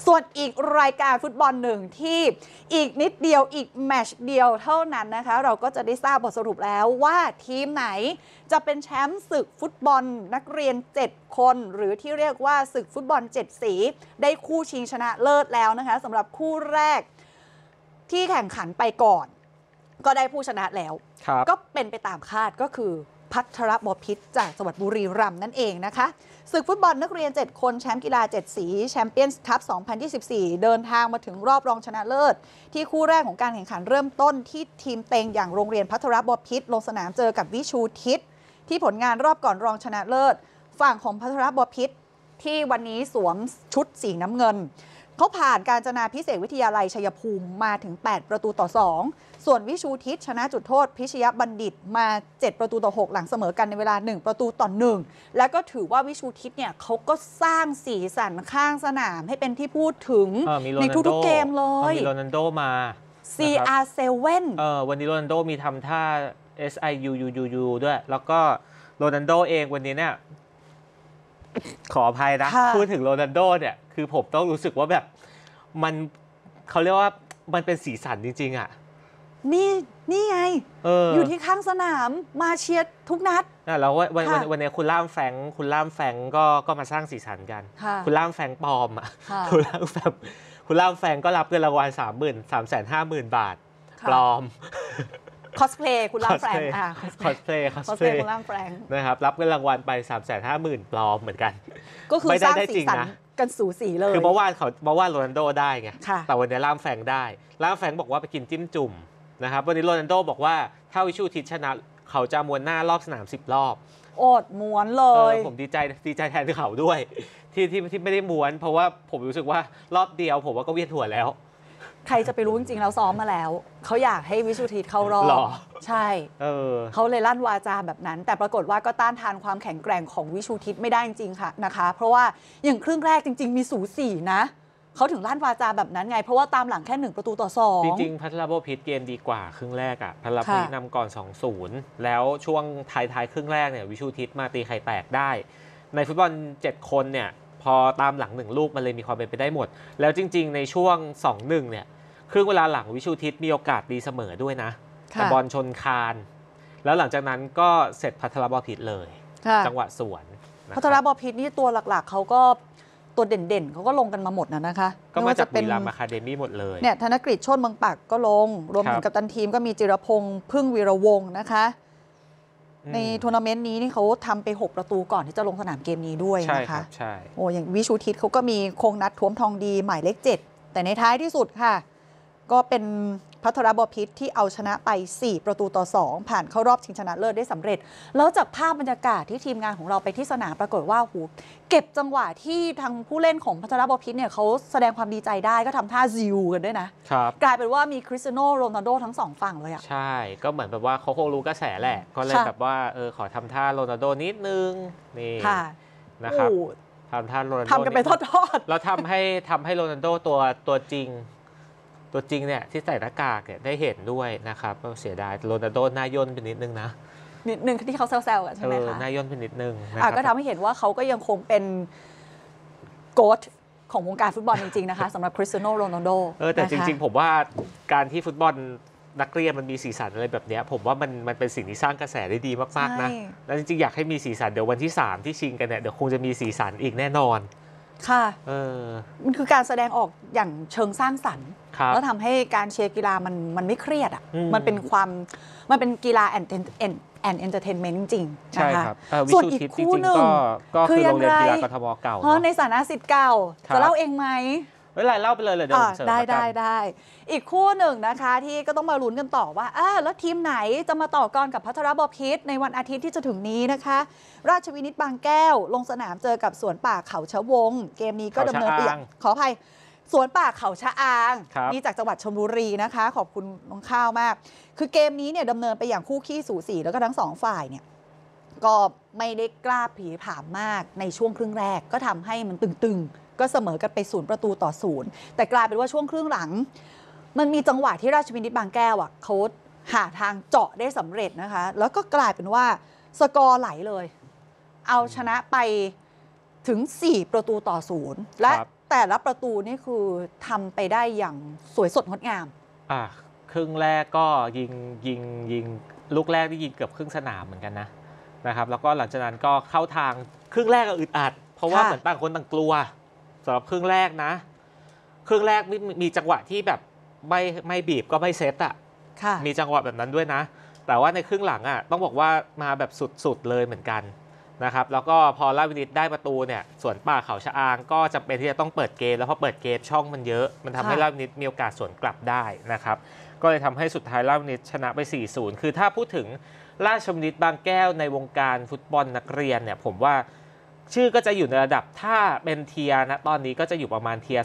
ส่วนอีกรายการฟุตบอลหนึ่งที่อีกนิดเดียวอีกแมตช์เดียวเท่านั้นนะคะเราก็จะได้ทราบบทสรุปแล้วว่าทีมไหนจะเป็นแชมป์ศึกฟุตบอลนักเรียน7คนหรือที่เรียกว่าศึกฟุตบอล7สีได้คู่ชิงชนะเลิศแล้วนะคะสำหรับคู่แรกที่แข่งขันไปก่อนก็ได้ผู้ชนะแล้วก็เป็นไปตามคาดก็คือภัทรบพิตรจากจังหวัดบุรีรัมย์นั่นเองนะคะศึกฟุตบอลนักเรียน7คนแชมป์กีฬา7สีแชมเปี้ยนส์คัพ 2024 เดินทางมาถึงรอบรองชนะเลิศที่คู่แรกของการแข่งขันเริ่มต้นที่ทีมเต็งอย่างโรงเรียนภัทรบพิตรลงสนามเจอกับวิชูทิศที่ผลงานรอบก่อนรองชนะเลิศฝั่งของภัทรบพิตรที่วันนี้สวมชุดสีน้ำเงินเขาผ่านการจนาพิเศษวิทยาลัยชัยภูมิมาถึง8ประตูต่อ2ส่วนวิชูทิศชนะจุดโทษพิชยบัณฑิตมา7ประตูต่อ6หลังเสมอกันในเวลา1ประตูต่อ1แล้วก็ถือว่าวิชูทิศเนี่ยเขาก็สร้างสีสันข้างสนามให้เป็นที่พูดถึงในทุกๆเกมเลยมีโรนัลโดมา CR7 วันนี้โรนัลโดมีทำท่า SIUUUU ด้วยแล้วก็โรนัลโดเองวันนี้เนี่ยขออภัยนะพูดถึงโรนัลโดเนี่ยคือผมต้องรู้สึกว่าแบบมันเขาเรียกว่ามันเป็นสีสันจริงๆอ่ะนี่ไง อยู่ที่ข้างสนามมาเชียร์ทุกนัดแล้ววันนี้คุณล่ามแฟงก็มาสร้างสีสันกันคุณล่ามแฟงปลอมอ่ะคุณล่ามแฟงก็รับเงินรางวัล350,000 บาทปลอมคอสเพลย์คุณล่ามแฟงคอสเพลย์คุณล่ามแฟงนะครับรับเงินรางวัลไป350,000ปลอมเหมือนกันก็คือสร้างสีสันกันสูสีเลยคือเมื่อวานโรนัลโดได้ไงแต่วันนี้ล่ามแฟงได้ล่ามแฟงบอกว่าไปกินจิ้มจุ่มนะครับวันนี้โรนัลโดบอกว่าถ้าวิชูทิศชนะเขาจะม้วนหน้ารอบสนาม10 รอบอดม้วนเลยผมดีใจแทนเขาด้วยที่ไม่ได้ม้วนเพราะว่าผมรู้สึกว่ารอบเดียวผมว่าก็เวียนหัวแล้วใครจะไปรู้จริงๆแล้วซ้อมมาแล้วเขาอยากให้วิชูทิศเข้ารอบใช่เขาเลยลั่นวาจาแบบนั้นแต่ปรากฏว่าก็ต้านทานความแข็งแกร่งของวิชูทิศไม่ได้จริงๆค่ะนะคะเพราะว่าอย่างครึ่งแรกจริงๆมีสูสีนะเขาถึงลั่นวาจาแบบนั้นไงเพราะว่าตามหลังแค่1ประตูต่อ2 จริงๆภัทรบพิตรเกมดีกว่าครึ่งแรกอ่ะภัทรบพิตรนำก่อน 2-0 แล้วช่วงท้ายครึ่งแรกเนี่ยวิชูทิศมาตีไข่แตกได้ในฟุตบอล7คนเนี่ยพอตามหลัง1ลูกมันเลยมีความเป็นไปได้หมดแล้วจริงๆในช่วง 2-1 เนี่ยครึ่งเวลาหลังวิชูทิศมีโอกาสดีเสมอด้วยนะแต่บอลชนคานแล้วหลังจากนั้นก็เสร็จภัทรบพิตรเลยจังหวะสวนภัทรบพิตรนี่ตัวหลักๆเขาก็ตัวเด่นๆเขาก็ลงกันมาหมดนะคะก็มาจากบุรีรัมย์อะคาเดมี่หมดเลยเนี่ยธนกฤษโชติเมืองปักก็ลงรวมถึงกัปตันทีมก็มีจิรพงษ์พึ่งวีระวงศ์นะคะในทัวร์นาเมนต์นี้นี่เขาทำไป6ประตูก่อนที่จะลงสนามเกมนี้ด้วยนะคะใช่โอ้อย่างวิชูทิศเขาก็มีคงนัดท้วมทองดีหมายเลข7แต่ในท้ายที่สุดค่ะก็เป็นภัทรบพิตรที่เอาชนะไป4ประตูต่อ2ผ่านเข้ารอบชิงชนะเลิศได้สำเร็จแล้วจากภาพบรรยากาศที่ทีมงานของเราไปที่สนามปรากฏว่าเก็บจังหวะที่ทางผู้เล่นของภัทรบพิตรเนี่ยเขาแสดงความดีใจได้ก็ทำท่าซิวกันด้วยนะกลายเป็นว่ามีคริสเตียโนโรนัลโดทั้ง2ฝั่งเลยอ่ะใช่ก็เหมือนแบบว่าเขาคงรู้กระแสแหละก็เลยแบบว่าขอทำท่าโรนัลโดนิดนึงนี่นะครับทำท่าโรนัลโดทำกันไปทอดแล้วทำให้โรนัลโดตัวจริงเนี่ยที่ใส่หน้ากากเนี่ยได้เห็นด้วยนะครับก็เสียดายโรนัลโดหน้าย่นไปนิดนึงนะนิดนึงที่เขาแซวๆกันใช่ไหมคะหน้าย่นไปนิดนึงก็ทำให้เห็นว่าเขาก็ยังคงเป็นโก๊ตของวงการฟุตบอลจริงๆนะคะสำหรับคริสเตียโนโรนัลโดแต่จริงๆผมว่าการที่ฟุตบอลนักเรียนมันมีสีสันอะไรแบบนี้ผมว่ามันเป็นสิ่งที่สร้างกระแสได้ดีมากๆนะแล้วจริงๆอยากให้มีสีสันเดี๋ยววันที่3ที่ชิงกันเนี่ยเดี๋ยวคงจะมีสีสันอีกแน่นอนค่ะมันคือการแสดงออกอย่างเชิงสร้างสรรค์แล้วทำให้การเชียร์กีฬามันไม่เครียดอ่ะมันเป็นกีฬาแอนเตอร์เทนเมนต์จริงๆนะคะส่วนอีกคู่หนึ่งก็คือโรงเรียนกีฬากทมเก่าในฐานะศิษย์เก่าจะเล่าเองไหมเล่าไปเลยเดี๋ยวผมเสริมได้อีกคู่หนึ่งนะคะที่ก็ต้องมาลุ้นกันต่อว่าแล้วทีมไหนจะมาต่อกรกับภัทรบพิตรในวันอาทิตย์ที่จะถึงนี้นะคะราชวินิตบางแก้วลงสนามเจอกับสวนป่าเขาชะวงเกมนี้ก็ดำเนินไปขออภัยสวนป่าเขาชะอางนี่จากจังหวัดชลบุรีนะคะขอบคุณน้องข้าวมากคือเกมนี้เนี่ยดำเนินไปอย่างคู่ขี้สูสีแล้วก็ทั้งสองฝ่ายเนี่ยก็ไม่ได้กล้าผีผามมากในช่วงครึ่งแรกก็ทำให้มันตึงๆก็เสมอกันไป0ประตูต่อ0แต่กลายเป็นว่าช่วงครึ่งหลังมันมีจังหวะที่ราชวินิตบางแก้วเขาหาทางเจาะได้สำเร็จนะคะแล้วก็กลายเป็นว่าสกอร์ไหลเลยเอาชนะไปถึง4ประตูต่อ0และแต่ละประตูนี่คือทำไปได้อย่างสวยสดงดงามครึ่งแรกก็ยิงลูกแรกที่ยิงเกือบครึ่งสนามเหมือนกันนะครับแล้วก็หลังจากนั้นก็เข้าทางครึ่งแรกก็อึดอัดเพราะว่าเหมือนต่างคนต่างกลัวสำหรับครึ่งแรกนะครึ่งแรกมีจังหวะที่แบบไม่บีบก็ไม่เซตมีจังหวะแบบนั้นด้วยนะแต่ว่าในครึ่งหลังต้องบอกว่ามาแบบสุดเลยเหมือนกันนะครับแล้วก็พอราชวินิตได้ประตูเนี่ยสวนป่าเขาชะอางก็จำเป็นที่จะต้องเปิดเกมแล้วพอเปิดเกมช่องมันเยอะมันทำให้ราชวินิตมีโอกาสสวนกลับได้นะครับก็เลยทำให้สุดท้ายราชวินิตชนะไป 4-0 คือถ้าพูดถึงราชวินิตบางแก้วในวงการฟุตบอลนักเรียนเนี่ยผมว่าชื่อก็จะอยู่ในระดับถ้าเป็นเทียร์นะตอนนี้ก็จะอยู่ประมาณเทียร์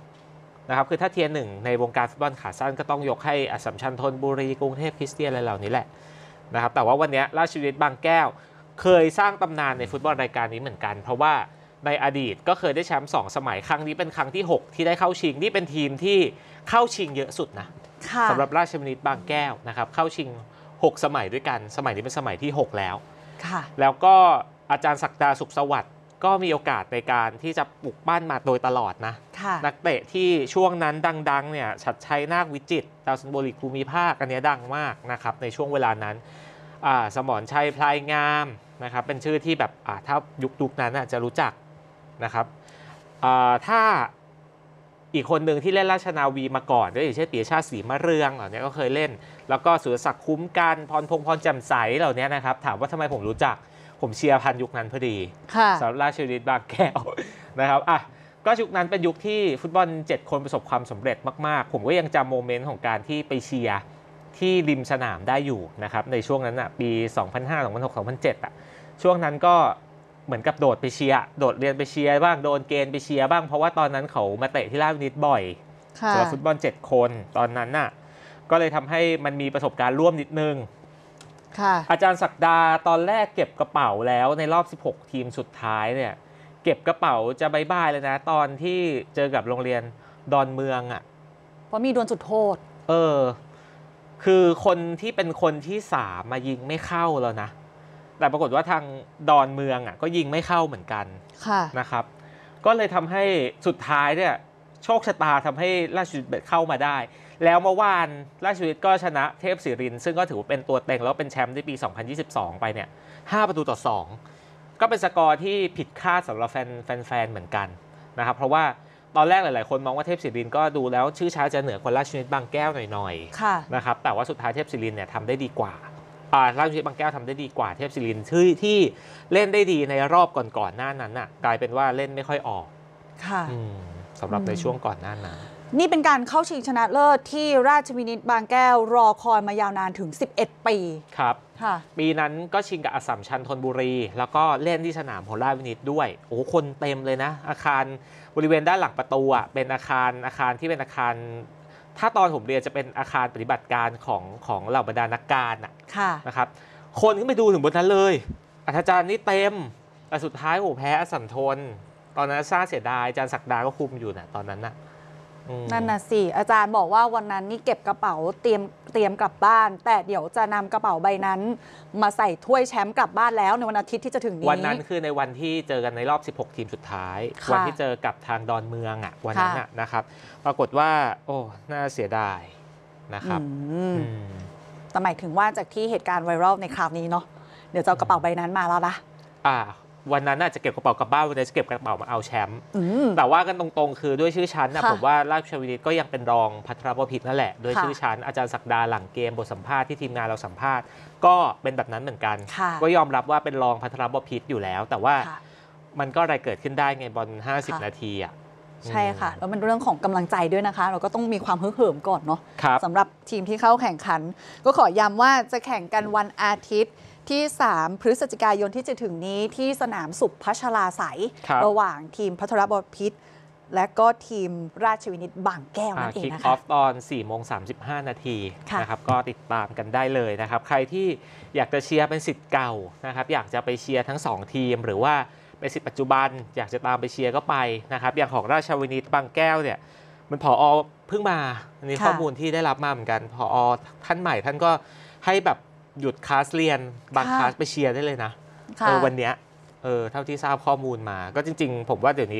2นะครับคือถ้าเทียร์1ในวงการฟุตบอลขาสั้นก็ต้องยกให้อัสสัมชัญธนบุรีกรุงเทพคริสเตียนอะไรเหล่านี้แหละนะครับแต่ว่าวันนี้ราชวินิตบางแก้วเคยสร้างตำนานในฟุตบอลรายการนี้เหมือนกันเพราะว่าในอดีตก็เคยได้แชมป์2 สมัยครั้งนี้เป็นครั้งที่6ที่ได้เข้าชิงนี่เป็นทีมที่เข้าชิงเยอะสุดนะสำหรับราชวินิตบางแก้วนะครับเข้าชิง6 สมัยด้วยกันสมัยนี้เป็นสมัยที่6แล้วแล้วก็อาจารย์ศักดาสุขสวัสดิ์ก็มีโอกาสในการที่จะปลุกปั้นมาโดยตลอดนะนักเตะที่ช่วงนั้นดังๆเนี่ยชัดชัยนาควิจิตรดาวซันโบลิกภูมิภาคอันนี้ดังมากนะครับในช่วงเวลานั้นสมรชัยพลายงามนะครับเป็นชื่อที่แบบถ้ายุคนั้นจะรู้จักนะครับถ้าอีกคนหนึ่งที่เล่นราชนาวีมาก่อนก็อย่างเช่นปิยชาติศรีมะเรืองเหล่านี้ก็เคยเล่นแล้วก็สุรศักดิ์คุ้มกันพรพงษ์พรแจ่มใสเหล่านี้นะครับถามว่าทำไมผมรู้จักผมเชียร์พันยุคนั้นพอดีสำหรับราชวินิตบางแก้วนะครับก็ยุคนั้นเป็นยุคที่ฟุตบอล7 คนประสบความสำเร็จมากๆผมก็ยังจำโมเมนต์ของการที่ไปเชียร์ที่ริมสนามได้อยู่นะครับในช่วงนั้นปี 2005 2006 2007ช่วงนั้นก็เหมือนกับโดดไปเชียร์โดดเรียนไปเชียร์บ้างโดนเกณฑ์ไปเชียร์บ้างเพราะว่าตอนนั้นเขามาเตะที่ราชวินิตบ่อยสำหรับฟุตบอล7 คนตอนนั้นก็เลยทำให้มันมีประสบการณ์ร่วมนิดนึงอาจารย์ศักดาตอนแรกเก็บกระเป๋าแล้วในรอบ16 ทีมสุดท้ายเนี่ยเก็บกระเป๋าจะบายบายเลยนะตอนที่เจอกับโรงเรียนดอนเมืองเพราะมีโดนจุดโทษคือคนที่เป็นคนที่3มายิงไม่เข้าแล้วนะแต่ปรากฏว่าทางดอนเมืองก็ยิงไม่เข้าเหมือนกันนะครับก็เลยทำให้สุดท้ายเนี่ยโชคชะตาทำให้ราชวินิตเข้ามาได้แล้วเมื่อวานราชวินิตก็ชนะเทพศิรินทร์ซึ่งก็ถือว่าเป็นตัวเต็งแล้วเป็นแชมป์ในปี 2022 ไปเนี่ย5-2ก็เป็นสกอร์ที่ผิดคาดสำหรับแฟนเหมือนกันนะครับเพราะว่าตอนแรกหลายๆคนมองว่าเทพศิรินทร์ก็ดูแล้วชื่อช้าจะเหนือกว่าราชวินิตบางแก้วหน่อยๆนะครับแต่ว่าสุดท้ายเทพศิรินทร์เนี่ยทำได้ดีกว่าราชวินิตบางแก้วทำได้ดีกว่าเทพศิรินทร์ที่เล่นได้ดีในรอบก่อนหน้านั้นกลายเป็นว่าเล่นไม่ค่อยออกสำหรับในช่วงก่อนหน้านั้นนี่เป็นการเข้าชิงชนะเลิศที่ราชวินิตบางแก้วรอคอยมายาวนานถึง11 ปีครับปีนั้นก็ชิงกับอัสสัมชัญธนบุรีแล้วก็เล่นที่สนามของราชวินิตด้วยโอ้คนเต็มเลยนะอาคารบริเวณด้านหลังประตูเป็นอาคารที่เป็นอาคารถ้าตอนผมเรียนจะเป็นอาคารปฏิบัติการของเหล่าบรรดานักการนะครับคนขึ้นไปดูถึงบนนั้นเลยอาจารย์นี่เต็มแต่สุดท้ายแพ้อัสสัมธนตอนนั้นน่าเสียดายอาจารย์ศักดาก็คุมอยู่ตอนนั้นนั่นน่ะสิอาจารย์บอกว่าวันนั้นนี่เก็บกระเป๋าเตรียมกลับบ้านแต่เดี๋ยวจะนำกระเป๋าใบนั้นมาใส่ถ้วยแชมป์กลับบ้านแล้วในวันอาทิตย์ที่จะถึงนี้วันนั้นคือในวันที่เจอกันในรอบ16 ทีมสุดท้ายวันที่เจอกับทางดอนเมืองวันนั้นนะครับปรากฏว่าโอ้น่าเสียดายนะครับแต่หมายถึงว่าจากที่เหตุการณ์ไวรัลในคราวนี้เนาะเดี๋ยวจะเอากระเป๋าใบนั้นมาแล้วนะวันนั้นจะเก็บกระเป๋ากลับบ้านวันนี้จะเก็บกระเป๋ามาเอาแชมป์แต่ว่ากันตรงๆคือด้วยชื่อชั้นผมว่าราชวินิตก็ยังเป็นรองภัทรบพิตรนั่นแหละด้วยชื่อชั้นอาจารย์ศักดาหลังเกมบทสัมภาษณ์ที่ทีมงานเราสัมภาษณ์ก็เป็นแบบนั้นเหมือนกันก็ยอมรับว่าเป็นรองภัทรบพิตรอยู่แล้วแต่ว่ามันก็อะไรเกิดขึ้นได้ไงบอล50 นาทีใช่ค่ะแล้วมันเรื่องของกำลังใจด้วยนะคะเราก็ต้องมีความฮึกเหิมก่อนเนาะสำหรับทีมที่เข้าแข่งขันก็ขอย้ำว่าจะแข่งกันวันอาทิตย์ที่3 พฤศจิกายนที่จะถึงนี้ที่สนามสุขพัชราไสยระหว่างทีมภัทรบพิตรและก็ทีมราชวินิตบางแก้วนั่นเองนะคะคิกออฟตอน 4:35 นาทีนะครับก็ติดตามกันได้เลยนะครับใครที่อยากจะเชียร์เป็นศิษย์เก่านะครับอยากจะไปเชียร์ทั้ง2 ทีมหรือว่าเป็นศิษย์ปัจจุบันอยากจะตามไปเชียร์ก็ไปนะครับอย่างของราชวินิตบางแก้วเนี่ยมันผอ.เพิ่งมาอันนี้ข้อมูลที่ได้รับมาเหมือนกันผอ.ท่านใหม่ท่านก็ให้แบบหยุดคลาสเรียนบางคลาสไปเชียร์ได้เลยนะวันนี้เท่าที่ทราบข้อมูลมาก็จริงๆผมว่าเดี๋ยวนี้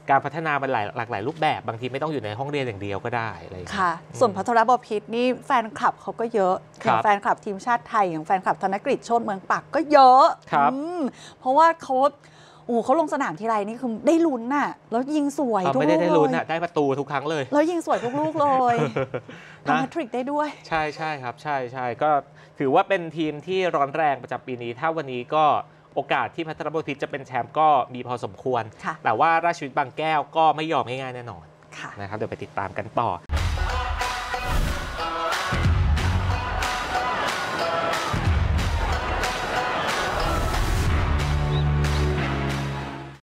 การพัฒนามันหลากหลายรูปแบบบางทีไม่ต้องอยู่ในห้องเรียนอย่างเดียวก็ได้อะไรอย่างเงี้ยค่ะ ส่วนพัทรบพิตรนี่แฟนคลับเขาก็เยอะอครัย่าบงแฟนคลับทีมชาติไทยอย่างแฟนคลับธนกฤษโชติเมืองปักก็เยอะครับเพราะว่าเขาลงสนามทีไรนี่คือได้ลุ้นน่ะแล้วยิงสวยทุกไม่ลูได้กได้เลลุ้นยได้ประตูทุกครั้งเลยแล้วยิงสวยทุกลูกเลยนะทำแฮตทริกได้ด้วยใช่ใช่ครับใช่ใช่ก็ถือว่าเป็นทีมที่ร้อนแรงประจำปีนี้ ถ้าวันนี้ก็โอกาสที่พัทรบพิตรจะเป็นแชมป์ก็มีพอสมควรค่ะแต่ว่าราชวิทย์บางแก้วก็ไม่ยอมง่ายๆแน่นอนค่ะนะครับเดี๋ยวไปติดตามกันต่อ